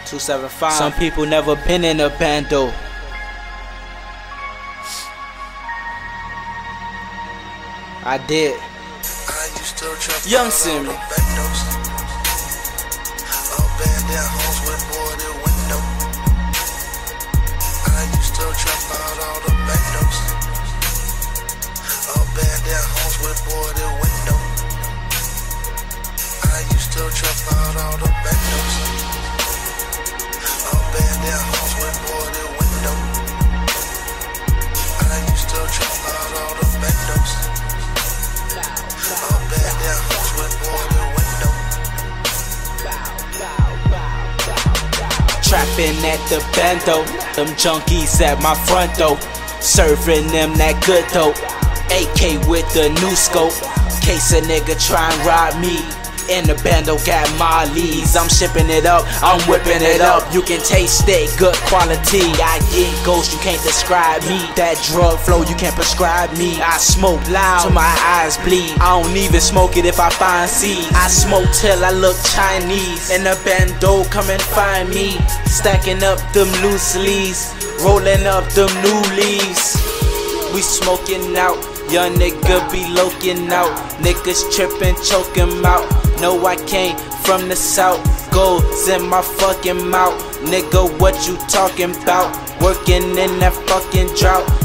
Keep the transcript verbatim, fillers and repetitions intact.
two seven five. Some people never been in a bando. I did. Young Simmy. Trapping at the bando, them junkies at my front door, serving them that good dope. A K with the new scope, case a nigga try and rob me. In the bando got Molly's, I'm shipping it up, I'm whipping it up. You can taste it, good quality. I get ghost, you can't describe me. That drug flow, you can't prescribe me. I smoke loud till my eyes bleed. I don't even smoke it if I find seeds. I smoke till I look Chinese. In the bando, come and find me. Stacking up them loose leaves, rolling up them new leaves. We smoking out, young nigga be loking out. Niggas trippin', choking out. No, I came from the south. Gold's in my fucking mouth. Nigga, what you talking about? Working in that fucking drought.